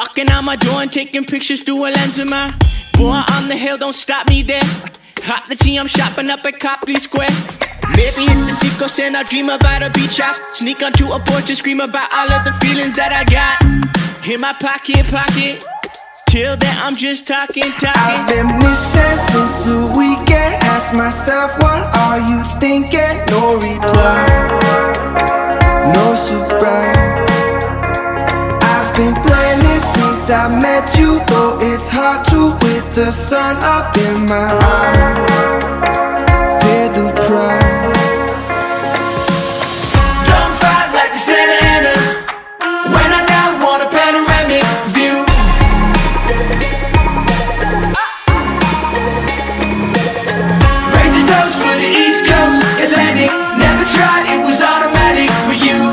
Walking out my door and taking pictures through a lens of mine. Boy, on the hill, don't stop me there. Hop the G, I'm shopping up at Copley Square. Maybe hit the Seacoast and I dream about a beach house. Sneak onto a porch and scream about all of the feelings that I got in my pocket. Till then, I'm just talking. I've been missing since the weekend. Ask myself, what are you thinking? No reply, no surprise. I've been planning since I met you, though it's hard to with the sun up in my eyes. Pay the price. Don't fight like the Santa Anas when I now want a panoramic view. Raising toast for the East Coast Atlantic. Never tried, it was automatic with you.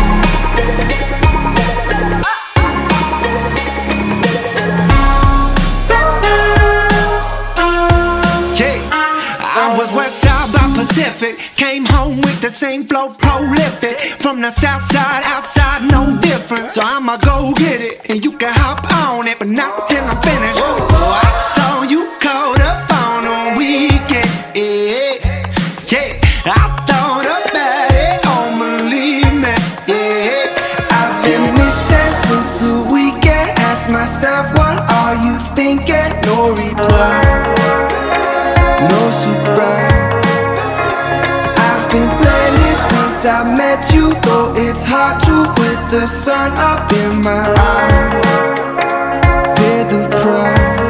I was west side by Pacific. Came home with the same flow, prolific. From the south side, outside, no different. So I'ma go get it, and you can hop on it, but not till I'm finished. Oh, I saw you caught up on a weekend. Yeah, I thought about it, don't believe me. Yeah, I've been missing since the weekend. Ask myself, what are you thinking? No reply, no surprise. I've been planning since I met you, though it's hard to with the sun up in my eyes. Pay the price.